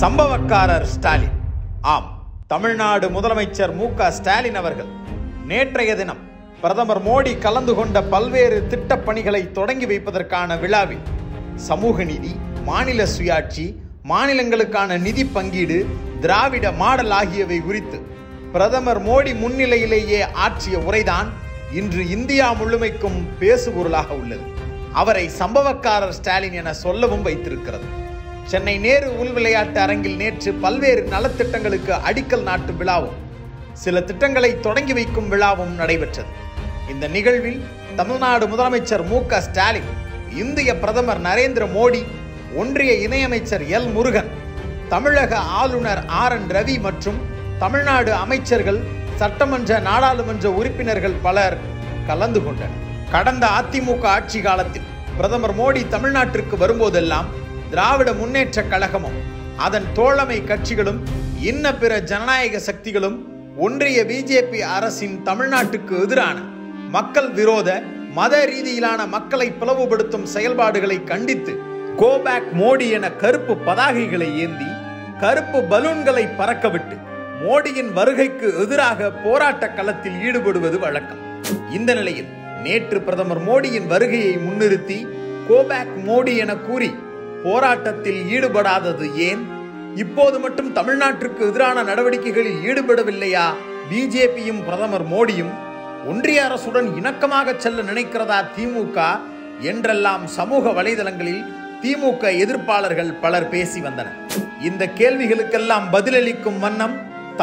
சம்பவக்காரர் ஸ்டாலின். ஆம், தமிழ்நாடு முதலமைச்சர் ஸ்டாலின் அவர்கள் நேற்றைய தினம் பிரதமர் மோடி கலந்து கொண்ட பல்வேறு திட்டப் பணிகளை தொடங்கி வைப்பதற்கான விழாவில் சமூக நீதி, மாநில சுயாட்சி, மாநிலங்களுக்கான நிதி பங்கீடு, திராவிட மாடல் ஆகியவை குறித்து பிரதமர் மோடி முன்னிலையிலேயே ஆற்றிய உரைதான் இன்று இந்தியா முழுமைக்கும் பேசுபொருளாக உள்ளது. அவரை சம்பவக்காரர் ஸ்டாலின் என சொல்லவும் வைத்திருக்கிறது. சென்னை நேரு உள் விளையாட்டு அரங்கில் நேற்று பல்வேறு நலத்திட்டங்களுக்கு அடிக்கல் நாட்டும் விழாவும் சில திட்டங்களை தொடங்கி வைக்கும் விழாவும் நடைபெற்றது. இந்த நிகழ்வில் தமிழ்நாடு முதலமைச்சர் ஸ்டாலின், இந்திய பிரதமர் நரேந்திர மோடி, ஒன்றிய இணையமைச்சர் எல் முருகன், தமிழக ஆளுநர் ரவி மற்றும் தமிழ்நாடு அமைச்சர்கள், சட்டமன்ற நாடாளுமன்ற உறுப்பினர்கள் பலர் கலந்து கொண்டனர். கடந்த அதிமுக ஆட்சி காலத்தில் பிரதமர் மோடி தமிழ்நாட்டிற்கு வரும்போதெல்லாம் திராவிட முன்னேற்ற கழகமும் அதன் தோழமை கட்சிகளும் இன்ன பிற ஜனநாயக சக்திகளும் ஒன்றிய பிஜேபி அரசின் தமிழ்நாட்டுக்கு எதிரான மக்கள் விரோத மத ரீதியிலான மக்களை பிளவுபடுத்தும் செயல்பாடுகளை கண்டித்து கோ பேக் மோடி என கருப்பு பதாகைகளை ஏந்தி கருப்பு பலூன்களை பறக்கவிட்டு மோடியின் வருகைக்கு எதிராக போராட்ட களத்தில் ஈடுபடுவது வழக்கம். இந்த நிலையில் நேற்று பிரதமர் மோடியின் வருகையை முன்னிறுத்தி கோ பேக் மோடி என கூறி போராட்டத்தில் ஈடுபடாதது ஏன்? இப்போது மட்டும் தமிழ்நாட்டிற்கு எதிரான நடவடிக்கைகளில் ஈடுபடவில்லையா பிஜேபியும் பிரதமர் மோடியும்? ஒன்றிய அரசுடன் இணக்கமாக செல்ல நினைக்கிறதா திமுக என்றெல்லாம் சமூக வலைதளங்களில் திமுக எதிர்ப்பாளர்கள் பலர் பேசி வந்தனர். இந்த கேள்விகளுக்கெல்லாம் பதிலளிக்கும் வண்ணம்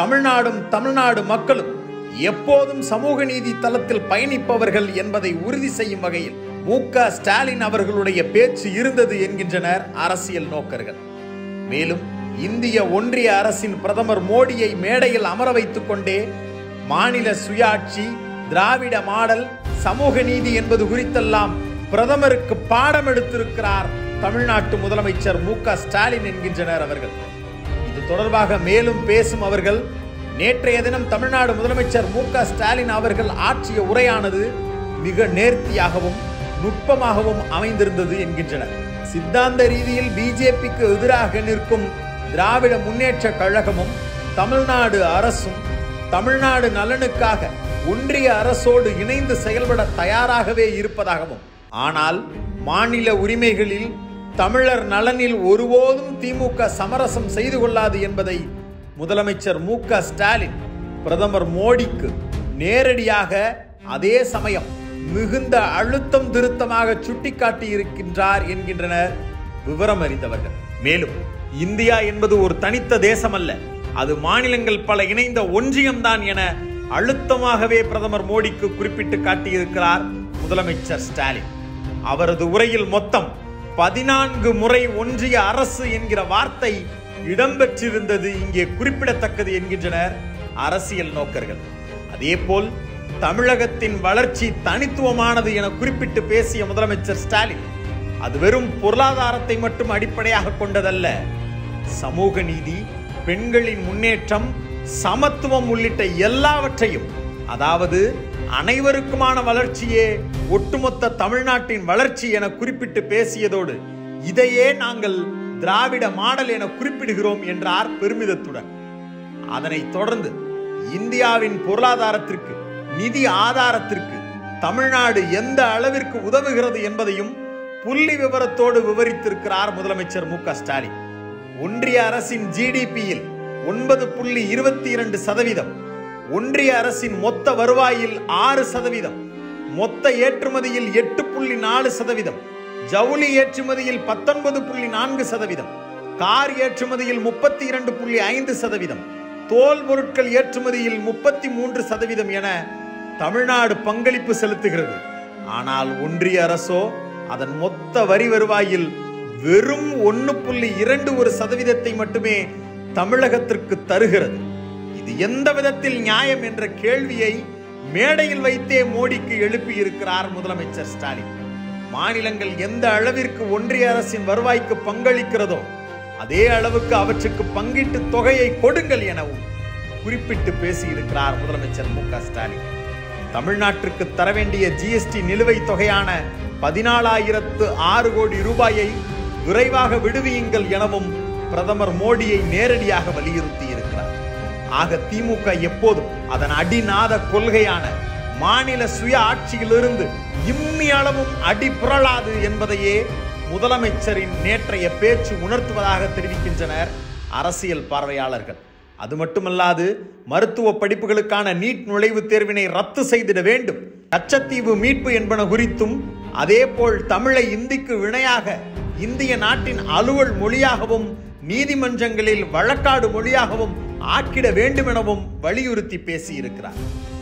தமிழ்நாடு மக்களும் எப்போதும் சமூக நீதி தளத்தில் பயணிப்பவர்கள் என்பதை உறுதி செய்யும் வகையில் ஸ்டாலின் அவர்களுடைய பேச்சு இருந்தது என்கின்றனர் அரசியல் நோக்கர்கள். மேலும் இந்திய ஒன்றிய அரசின் பிரதமர் மோடியை மேடையில் அமர வைத்துக் கொண்டே மாநில சுயாட்சி, திராவிட மாடல், சமூக நீதி என்பது குறித்தெல்லாம் பிரதமருக்கு பாடம் எடுத்திருக்கிறார் தமிழ்நாட்டு முதலமைச்சர் ஸ்டாலின் என்கின்றனர் அவர்கள். இது தொடர்பாக மேலும் பேசும் அவர்கள், நேற்றைய தினம் தமிழ்நாடு முதலமைச்சர் ஸ்டாலின் அவர்கள் ஆற்றிய உரையானது மிக நேர்த்தியாகவும் நுட்பமாகவும் அமைந்திருந்தது என்கின்றனர். சித்தாந்த ரீதியில் பிஜேபிக்கு எதிராக நிற்கும் திராவிட முன்னேற்ற கழகமும் தமிழ்நாடு அரசும் தமிழ்நாடு நலனுக்காக ஒன்றிய அரசோடு இணைந்து செயல்பட தயாராகவே இருப்பதாகவும், ஆனால் மாநில உரிமைகளில் தமிழர் நலனில் ஒருபோதும் திமுக சமரசம் செய்து கொள்ளாது என்பதை முதலமைச்சர் ஸ்டாலின் பிரதமர் மோடிக்கு நேரடியாக அதே சமயம் மிகுந்த அழுத்தம் திருத்தமாக சுட்டிக்காட்டி இருக்கின்றார் என்கின்றனர் விவரம் அறிந்தவர்கள். மேலும் இந்தியா என்பது ஒரு தனித்த தேசம் அல்ல, அது மாநிலங்கள் பல இணைந்த ஒன்றியம்தான் என அழுத்தமாகவே பிரதமர் மோடிக்கு குறிப்பிட்டு காட்டியிருக்கிறார் முதலமைச்சர் ஸ்டாலின். அவரது உரையில் மொத்தம் 14 முறை ஒன்றிய அரசு என்கிற வார்த்தை இடம்பெற்றிருந்தது இங்கே குறிப்பிடத்தக்கது என்கின்றனர் அரசியல் நோக்கர்கள். அதேபோல் தமிழகத்தின் வளர்ச்சி தனித்துவமானது என குறிப்பிட்டு பேசிய முதலமைச்சர் ஸ்டாலின், அது வெறும் பொருளாதாரத்தை மட்டும் அடிப்படையாக கொண்டதல்ல, சமூக நீதி, பெண்களின் முன்னேற்றம், சமத்துவம் உள்ளிட்ட எல்லாவற்றையும், அதாவது அனைவருக்குமான வளர்ச்சியே ஒட்டுமொத்த தமிழ்நாட்டின் வளர்ச்சி என குறிப்பிட்டு பேசியதோடு இதையே நாங்கள் திராவிட மாடல் என குறிப்பிடுகிறோம் என்றார் பெருமிதத்துடன். அதனைத் தொடர்ந்து இந்தியாவின் பொருளாதாரத்திற்கு, நிதி ஆதாரத்திற்கு தமிழ்நாடு எந்த அளவிற்கு உதவுகிறது என்பதையும் புள்ளி விவரத்தோடு விவரித்திருக்கிறார் முதலமைச்சர் ஸ்டாலின். ஒன்றிய அரசின் ஜிடிபியில் 9.22%, ஒன்றிய அரசின் மொத்த வருவாயில் 6%, மொத்த ஏற்றுமதியில் 8.4%, ஜவுளி ஏற்றுமதியில் 19.4%, கார் ஏற்றுமதியில் 32.5%, தோல் பொருட்கள் ஏற்றுமதியில் 33% என தமிழ்நாடு பங்களிப்பு செலுத்துகிறது. ஆனால் ஒன்றிய அரசோ அதன் மொத்த வரி வருவாயில் வெறும் 1.21% மட்டுமே தமிழகத்திற்கு தருகிறது. இது எந்த விதத்தில் நியாயம் என்ற கேள்வியை மேடையில் வைத்தே மோடிக்கு எழுப்பி இருக்கிறார் முதலமைச்சர் ஸ்டாலின். மாநிலங்கள் எந்த அளவிற்கு ஒன்றிய அரசின் வருவாய்க்கு பங்களிக்கிறதோ அதே அளவுக்கு அவற்றுக்கு பங்கீட்டு தொகையை கொடுங்கள் எனவும் குறிப்பிட்டு பேசியிருக்கிறார் முதலமைச்சர் ஸ்டாலின். தமிழ்நாட்டிற்கு தர வேண்டிய ஜிஎஸ்டி நிலுவைத் தொகையான 14,006 கோடி ரூபாயை விரைவாக விடுவியுங்கள் எனவும் பிரதமர் மோடியை நேரடியாக வலியுறுத்தி இருக்கிறார். ஆக திமுக எப்போதும் அதன் அடிநாத கொள்கையான மாநில சுய ஆட்சியிலிருந்து இம்மி அளவும் அடி புரளாது என்பதையே முதலமைச்சரின் நேற்றைய பேச்சு உணர்த்துவதாக தெரிவிக்கின்றனர் அரசியல் பார்வையாளர்கள். அது மட்டுமல்லாது மருத்துவ படிப்புகளுக்கான நீட் நுழைவுத் தேர்வினை ரத்து செய்திட வேண்டும், கச்சத்தீவு மீட்பு என்பன குறித்தும், அதேபோல் தமிழை இந்திக்கு இணையாக இந்திய நாட்டின் அலுவல் மொழியாகவும் நீதிமன்றங்களில் வழக்காடு மொழியாகவும் ஆக்கிட வேண்டும் எனவும் வலியுறுத்தி பேசியிருக்கிறார்.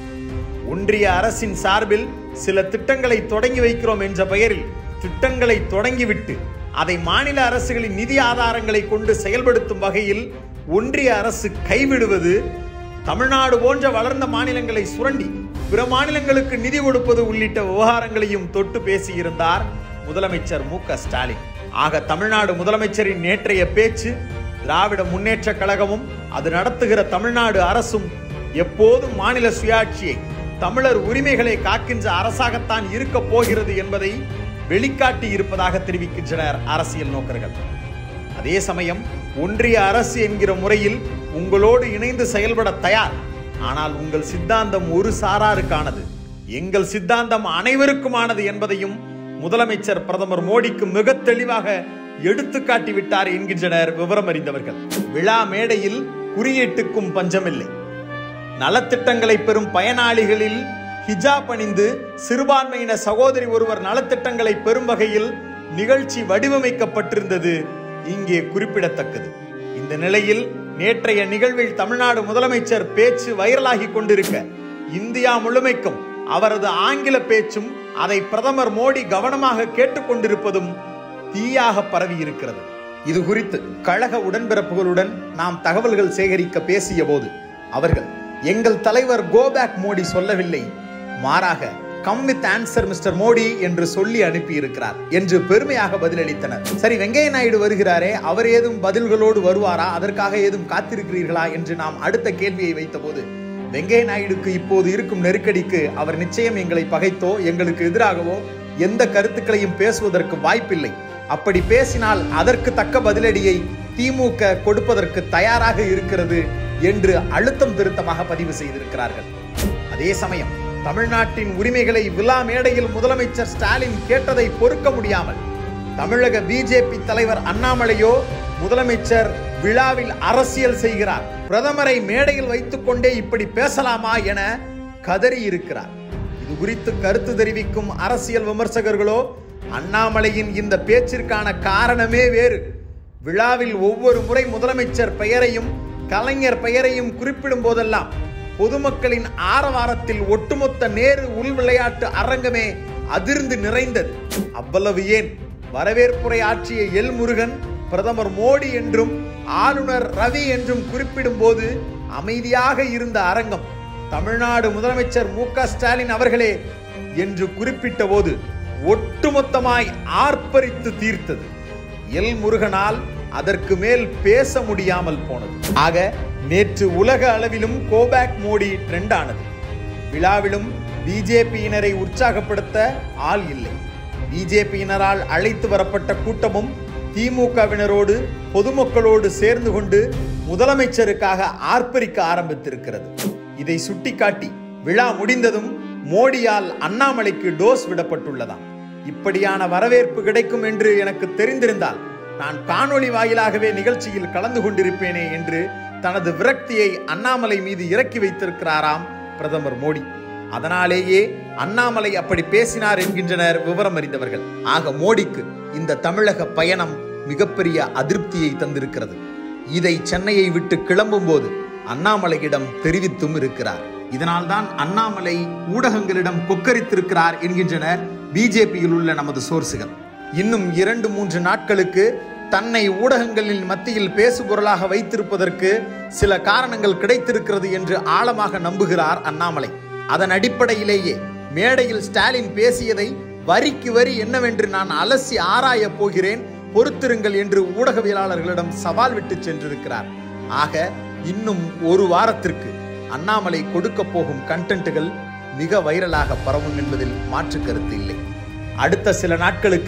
ஒன்றிய அரசின் சார்பில் சில திட்டங்களை தொடங்கி வைக்கிறோம் என்ற பெயரில் திட்டங்களை தொடங்கிவிட்டு அதை மாநில அரசுகளின் நிதி ஆதாரங்களை கொண்டு செயல்படுத்தும் வகையில் ஒன்றிய அரசு கைவிடுவது, தமிழ்நாடு போன்ற வளர்ந்த மாநிலங்களை சுரண்டி பிற மாநிலங்களுக்கு நிதி கொடுப்பது உள்ளிட்ட விவகாரங்களையும் தொட்டு பேசியிருந்தார் முதலமைச்சர் மு.க.ஸ்டாலின். ஆக தமிழ்நாடு முதலமைச்சரின் நேற்றைய பேச்சு திராவிட முன்னேற்ற கழகமும் அது நடத்துகிற தமிழ்நாடு அரசும் எப்போதும் மாநில சுயாட்சியை, தமிழர் உரிமைகளை காக்கின்ற அரசாகத்தான் இருக்க போகிறது என்பதை வெளிக்காட்டி இருப்பதாக தெரிவிக்கின்றனர் அரசியல் நோக்கர்கள். அதே சமயம் ஒன்றிய அரசு என்கிற முறையில் உங்களோடு இணைந்து செயல்பட தயார், ஆனால் உங்கள் சித்தாந்தம் ஒரு சாராருக்கானது, எங்கள் சித்தாந்தம் அனைவருக்குமானது என்பதையும் முதலமைச்சர் பிரதமர் மோடிக்கு மிக தெளிவாக எடுத்துக்காட்டி விட்டார் என்கின்றனர் விவரம் அறிந்தவர்கள். விழா மேடையில் குறியீட்டுக்கும் பஞ்சமில்லை. நலத்திட்டங்களை பெறும் பயனாளிகளில் ஹிஜாப் அணிந்து சிறுபான்மையின சகோதரி ஒருவர் நலத்திட்டங்களை பெறும் வகையில் நிகழ்ச்சி வடிவமைக்கப்பட்டிருந்தது இங்கே குறிப்பிடத்தக்கது. இந்த நிலையில் நேற்றைய நிகழ்வில் தமிழ்நாடு முதலமைச்சர் பேச்சு வைரலாகி கொண்டிருக்க, இந்தியா முழுமைக்கும் அவரது ஆங்கில பேச்சும் அதை பிரதமர் மோடி கவனமாக கேட்டுக்கொண்டிருப்பதும் தீயாக பரவி இருக்கிறது. இது குறித்து கழக உடன்பிறப்புகளுடன் நாம் தகவல்கள் சேகரிக்க பேசிய போது அவர்கள், எங்கள் தலைவர் கோ பேக் மோடி சொல்லவில்லை, மாறாக come with answer mister Modi என்று சொல்லி அனுப்பி இருக்கிறார் என்று பெருமையாக பதிலளித்தனர். சரி, வெங்கையா நாயுடு வருகிறாரே, அவர் ஏதும் பதில்களோடு வருவாரா, அதற்காக ஏதும் காத்திருக்கிறீர்களா என்று நாம் அடுத்த கேள்வியை வைத்த போது, வெங்கையா நாயுடுக்கு இப்போது இருக்கும் நெருக்கடிக்கு அவர் நிச்சயம் எங்களை பகைத்தோ எங்களுக்கு எதிராகவோ எந்த கருத்துக்களையும் பேசுவதற்கு வாய்ப்பில்லை, அப்படி பேசினால் அதற்கு தக்க பதிலடியை திமுக கொடுப்பதற்கு தயாராக இருக்கிறது என்று அழுத்தம் திருத்தமாக பதிவு செய்திருக்கிறார்கள். அதே சமயம் தமிழ்நாட்டின் உரிமைகளை விழா மேடையில் முதலமைச்சர் ஸ்டாலின் கேட்டதை பொறுக்க முடியாமல் தமிழக பிஜேபி தலைவர் அண்ணாமலையோ முதலமைச்சர் விழாவில் அரசியல் செய்கிறார், பிரதமரை மேடையில் வைத்துக் கொண்டே இப்படி பேசலாமா என கதறி இருக்கிறார். இது குறித்து கருத்து தெரிவிக்கும் அரசியல் விமர்சகர்களோ, அண்ணாமலையின் இந்த பேச்சிற்கான காரணமே வேறு, விழாவில் ஒவ்வொரு முறை முதலமைச்சர் பெயரையும் கலைஞர் பெயரையும் குறிப்பிடும் போதெல்லாம் பொதுமக்களின் ஆரவாரத்தில் ஒட்டுமொத்த நேரு உள் விளையாட்டு அரங்கமே அதிர்ந்து நிறைந்தது. அவ்வளவு ஏன், வரவேற்புரை ஆற்றிய எல் முருகன் பிரதமர் மோடி என்றும் ஆளுநர் ரவி என்றும் குறிப்பிடும் போது அமைதியாக இருந்த அரங்கம் தமிழ்நாடு முதலமைச்சர் மு.க.ஸ்டாலின் அவர்களே என்று குறிப்பிட்ட போது ஒட்டுமொத்தமாய் ஆர்ப்பரித்து தீர்த்தது. எல் முருகனால் அதற்கு மேல் பேச முடியாமல் போனது. ஆக நேற்று உலக அளவிலும் கோபேக் மோடி ட்ரெண்ட் ஆனது. விழாவிலும் பிஜேபியினரை உற்சாகப்படுத்த ஆள் இல்லை. பிஜேபியினரால் அழைத்து வரப்பட்ட கூட்டமும் திமுகவினரோடு பொதுமக்களோடு சேர்ந்து கொண்டு முதலமைச்சருக்காக ஆர்ப்பரிக்க ஆரம்பித்திருக்கிறது. இதை சுட்டிக்காட்டி விழா முடிந்ததும் மோடியால் அண்ணாமலைக்கு டோஸ் விடப்பட்டுள்ளதாம். இப்படியான வரவேற்பு கிடைக்கும் என்று எனக்கு தெரிந்திருந்தால் நான் காணொளி வாயிலாகவே நிகழ்ச்சியில் கலந்து கொண்டிருப்பேனே என்று தனது விரக்தியை அண்ணாமலை மீது இறக்கி வைத்திருக்கிறாராம் பிரதமர் மோடி. அதனாலேயே அண்ணாமலை அப்படி பேசினார் என்கின்றனர் விவரம் அறிந்தவர்கள். ஆக மோடிக்கு இந்த தமிழக பயணம் மிகப்பெரிய அதிருப்தியை தந்திருக்கிறது. இதை சென்னையை விட்டு கிளம்பும் போது அண்ணாமலையிடம் தெரிவித்தும் இருக்கிறார். இதனால்தான் அண்ணாமலை ஊடகங்களிடம் கொக்கரித்திருக்கிறார் என்கின்றனர் பிஜேபியில் உள்ள நமது சோர்சுகள். இன்னும் 2-3 நாட்களுக்கு தன்னை ஊடகங்களின் மத்தியில் பேசுபொருளாக வைத்திருப்பதற்கு சில காரணங்கள் கிடைத்திருக்கிறது என்று ஆழமாக நம்புகிறார் அண்ணாமலை. அதன் அடிப்படையிலேயே மேடையில் ஸ்டாலின் பேசியதை வரிக்கு வரி என்னவென்று நான் அலசி ஆராய போகிறேன், பொறுத்திருங்கள் என்று ஊடகவியலாளர்களிடம் சவால் விட்டு சென்றிருக்கிறார். ஆக இன்னும் ஒரு வாரத்திற்கு அண்ணாமலை கொடுக்க போகும் கண்டென்ட்டுகள் மிக வைரலாக பரவும் என்பதில் மாற்று கருத்து இல்லை. அடுத்த சில நாட்களுக்கு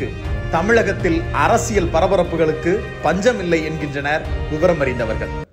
தமிழகத்தில் அரசியல் பரபரப்புகளுக்கு பஞ்சமில்லை என்கின்றனர் விவரம் அறிந்தவர்கள்.